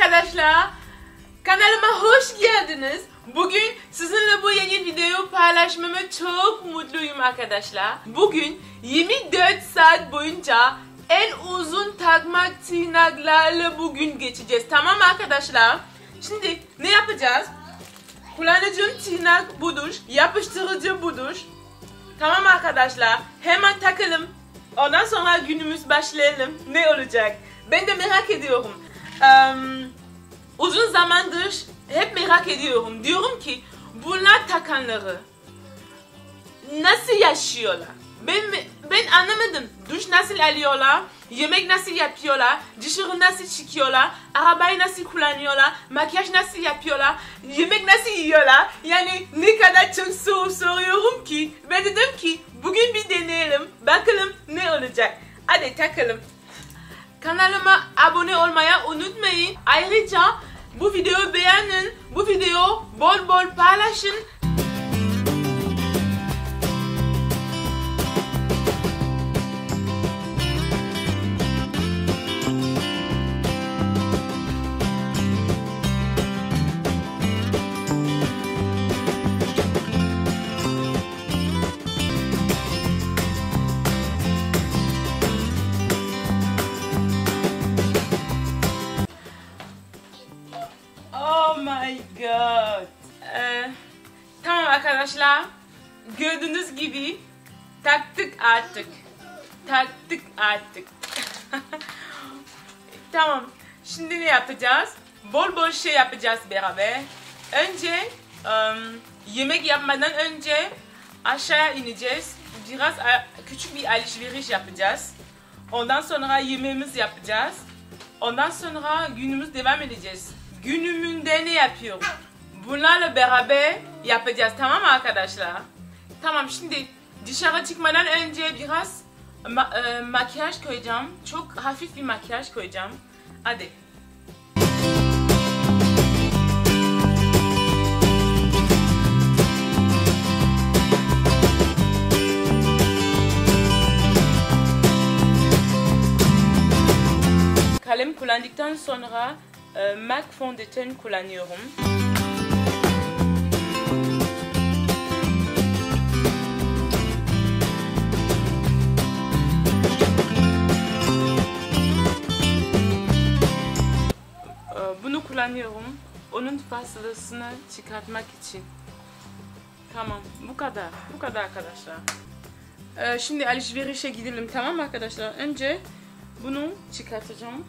arkadaşlar, kanalıma hoş geldiniz. Bugün sizinle bu yeni videoyu paylaşmama çok mutluyum arkadaşlar. Bugün 24 saat boyunca en uzun takmak tırnaklarla bugün geçeceğiz. Tamam arkadaşlar? Şimdi ne yapacağız? Kullanacağım tırnak budur, yapıştırıcı budur. Tamam arkadaşlar, hemen takalım. Ondan sonra günümüz başlayalım. Ne olacak? Ben de merak ediyorum. Uzun zamandır hep merak ediyorum. Diyorum ki bunlar takanları nasıl yaşıyorlar? Ben anlamadım. Duş nasıl alıyorlar? Yemek nasıl yapıyorlar? Dışarı nasıl çıkıyorlar? Arabayı nasıl kullanıyorlar? Makyaj nasıl yapıyorlar? Yemek nasıl yiyorlar? Yani ne kadar çok soru soruyorum ki. Ben dedim ki bugün bir deneyelim. Bakalım ne olacak. Hadi takalım. Kanalıma abone olmayı unutmayın. Ayrıca bu videoyu beğenin. Bu videoyu bol bol paylaşın. Oh my god. Tamam arkadaşlar. Gördüğünüz gibi taktık artık. Tamam. Şimdi ne yapacağız? Bol bol şey yapacağız beraber. Önce yemek yapmadan önce aşağıya ineceğiz. Biraz küçük bir alışveriş yapacağız. Ondan sonra yemeğimizi yapacağız. Ondan sonra günümüz devam edeceğiz. Günümünde ne yapıyorum? Bunlarla beraber yapacağız, tamam mı arkadaşlar? Tamam, şimdi dışarı çıkmadan önce biraz makyaj koyacağım. Çok hafif bir makyaj koyacağım. Hadi. Kalem kullandıktan sonra MAC fondöten kullanıyorum. Bunu kullanıyorum. Onun fazlasını çıkartmak için. Tamam, bu kadar. Bu kadar arkadaşlar. Şimdi alışverişe gidelim, tamam mı arkadaşlar? Önce bunu çıkartacağım.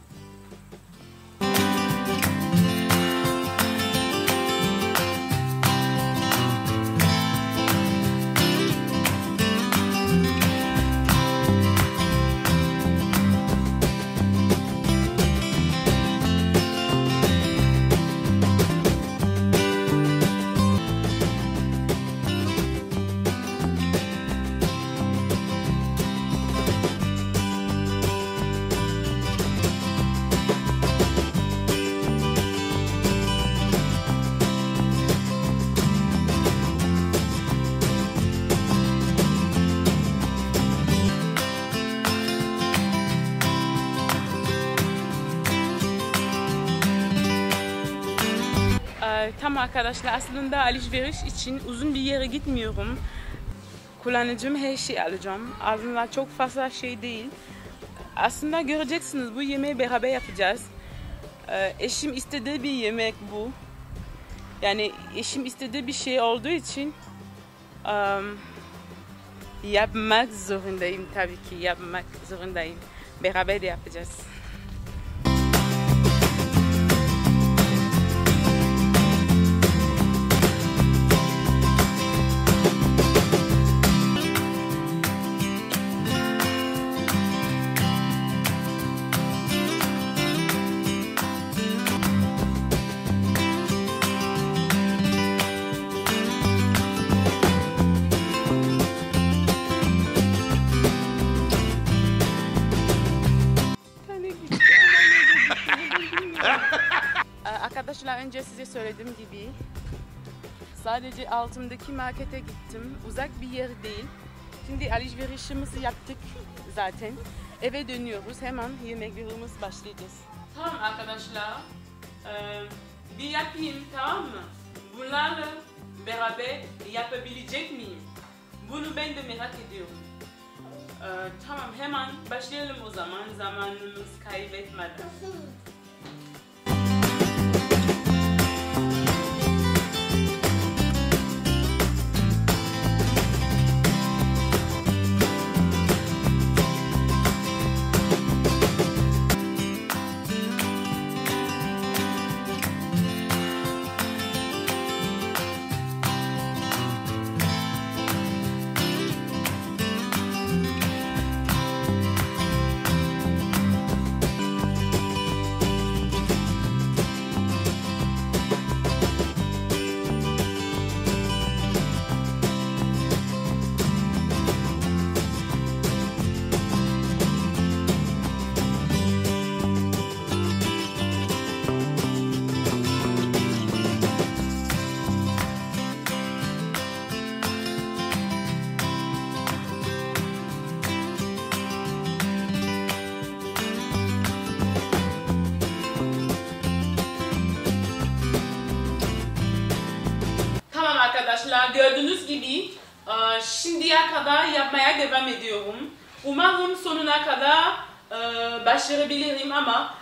Tamam arkadaşlar, aslında alışveriş için uzun bir yere gitmiyorum. Kullanacağım her şeyi alacağım. Aslında çok fazla şey değil. Aslında göreceksiniz, bu yemeği beraber yapacağız. Eşim istediği bir yemek bu. Yani eşim istediği bir şey olduğu için yapmak zorundayım, tabii ki yapmak zorundayım. Beraber de yapacağız. Arkadaşlar, önce size söylediğim gibi sadece altımdaki markete gittim. Uzak bir yer değil. Şimdi alışverişimizi yaptık zaten. Eve dönüyoruz. Hemen yemeklerimiz başlayacağız. Tamam arkadaşlar. bir yapayım, tamam mı? Bunlarla beraber yapabilecek miyim? Bunu ben de merak ediyorum. Tamam, hemen başlayalım o zaman, zamanımız kaybetmeden. Arkadaşlar, gördüğünüz gibi şimdiye kadar yapmaya devam ediyorum. Umarım sonuna kadar başarabilirim ama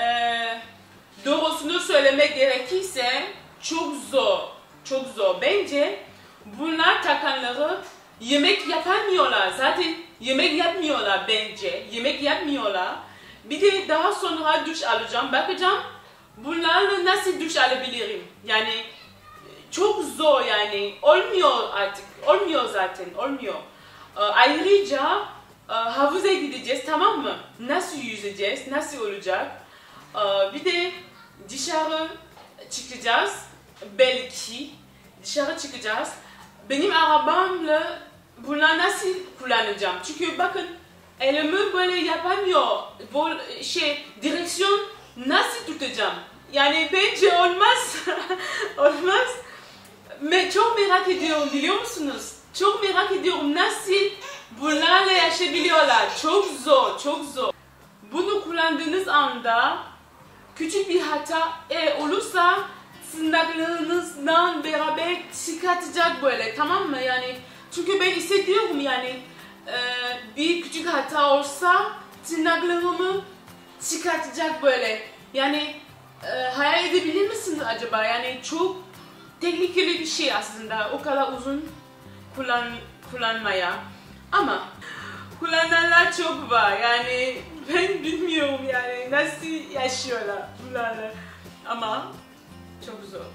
doğrusunu söylemek gerekirse çok zor. Çok zor. Bence bunlar takanları yemek yapamıyorlar. Zaten yemek yapmıyorlar bence. Yemek yapmıyorlar. Bir de daha sonra duş alacağım. Bakacağım bunlarla nasıl duş alabilirim. Yani çok zor yani. Olmuyor artık. Olmuyor zaten. Olmuyor. Ayrıca havuza gideceğiz, tamam mı? Nasıl yüzeceğiz? Nasıl olacak? Bir de dışarı çıkacağız. Belki dışarı çıkacağız. Benim arabamla bunları nasıl kullanacağım? Çünkü bakın elimi böyle yapamıyor. Bu direksiyon nasıl tutacağım? Yani bence olmaz. Olmaz. Çok merak ediyorum, biliyor musunuz? Çok merak ediyorum nasıl bunlarla yaşayabiliyorlar. Çok zor, çok zor. Bunu kullandığınız anda küçük bir hata olursa tırnaklarınızdan beraber çıkartacak böyle, tamam mı? Yani çünkü ben hissediyorum yani bir küçük hata olsa tırnaklarımı çıkartacak böyle. Yani hayal edebilir misiniz acaba? Yani çok tehlikeli bir şey aslında, o kadar uzun kullanmaya. Ama kullananlar çok var. Yani ben bilmiyorum yani nasıl yaşıyorlar bunlarla. Ama çok zor.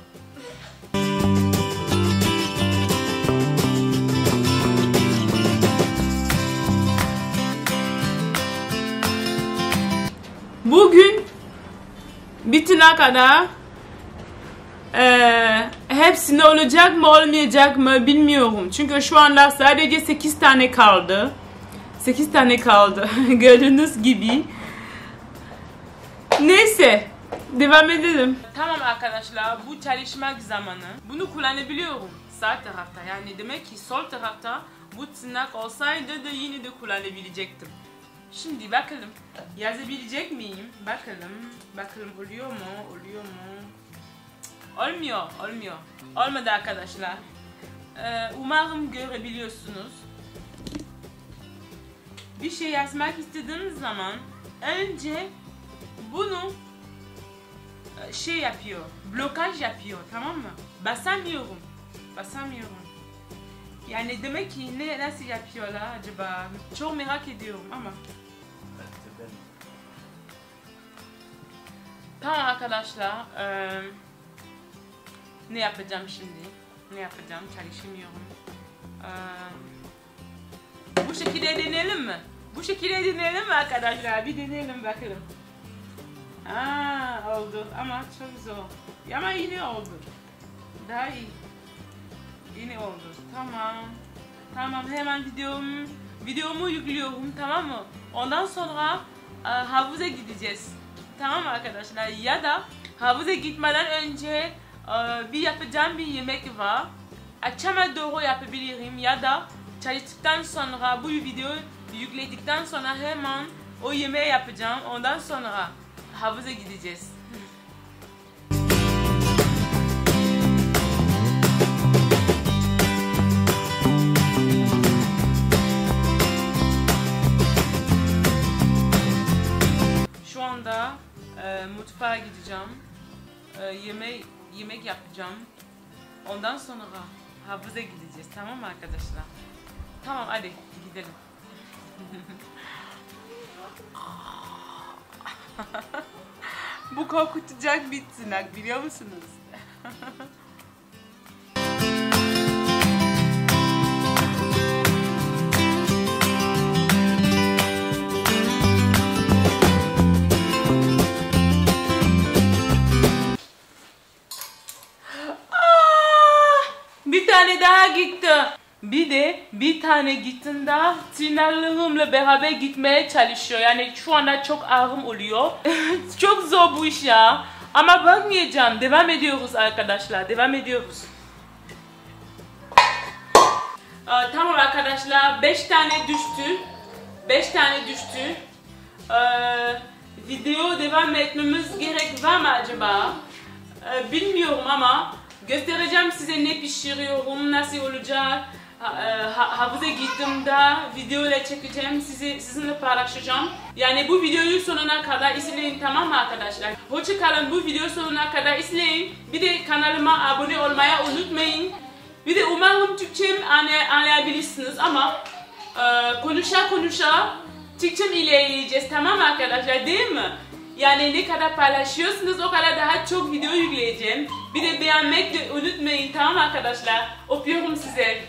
Bugün bitene kadar hepsine olacak mı olmayacak mı bilmiyorum. Çünkü şu anda sadece 8 tane kaldı. 8 tane kaldı. Gördüğünüz gibi. Neyse. Devam edelim. Tamam arkadaşlar, bu çalışmak zamanı. Bunu kullanabiliyorum sağ tarafta. Yani demek ki sol tarafta bu tırnak olsaydı da yine de kullanabilecektim. Şimdi bakalım. Yazabilecek miyim? Bakalım. Bakalım oluyor mu? Oluyor mu? Olmuyor. Olmuyor. Olmadı arkadaşlar. Umarım görebiliyorsunuz. Bir şey yazmak istediğiniz zaman önce bunu yapıyor. Blokaj yapıyor, tamam mı? Basamıyorum. Yani demek ki nasıl yapıyorlar acaba? Çok merak ediyorum ama. Tamam arkadaşlar. Ne yapacağım şimdi? Çalışmıyorum. Bu şekilde deneyelim mi? Arkadaşlar? Bir deneyelim bakalım. Oldu ama çok zor. Ama yine oldu. Daha iyi. Yine oldu. Tamam, hemen videomu yüklüyorum, tamam mı? Ondan sonra havuza gideceğiz. Tamam arkadaşlar? Ya da havuza gitmeden önce yapacağım bir yemek var. Akşama doğru yapabilirim ya da çalıştıktan sonra, bu videoyu yükledikten sonra hemen o yemeği yapacağım. Ondan sonra havuza gideceğiz. mutfağa gideceğim. Yemek yapacağım. Ondan sonra havuza gideceğiz. Tamam mı arkadaşlar? Tamam, hadi gidelim. Bu korkutacak bir tırnak, biliyor musunuz? Bir tane daha gitti. Bir tane gittiğinde tırnaklarımla beraber gitmeye çalışıyor. Yani şu anda çok ağrım oluyor. Çok zor bu iş ya. Ama bakmayacağım. Devam ediyoruz arkadaşlar. Devam ediyoruz. Tamam arkadaşlar. 5 tane düştü. 5 tane düştü. Video devam etmemiz gerek var mı acaba? Bilmiyorum ama göstereceğim size ne pişiriyorum, nasıl olacak. Havuza gittiğimde video ile çekeceğim, sizinle paylaşacağım. Yani bu videoyu sonuna kadar izleyin, tamam mı arkadaşlar? Hoşça kalın, bu video sonuna kadar izleyin. Bir de kanalıma abone olmayı unutmayın. Bir de umarım Türkçem anlayabilirsiniz ama konuşa Türkçem ilerleyeceğiz, tamam mı arkadaşlar, değil mi? Yani ne kadar paylaşıyorsunuz o kadar daha çok video yükleyeceğim. Bir de beğenmek de unutmayın, tamam mı arkadaşlar? Öpüyorum size.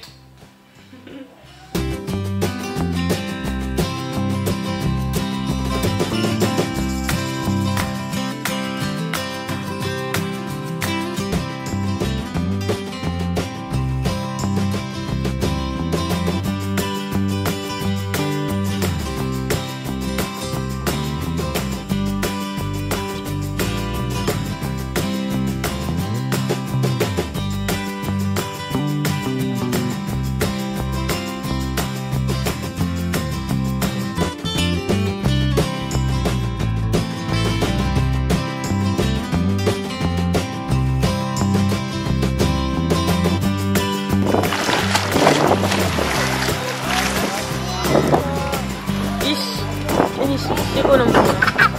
Ini sih, ini sih,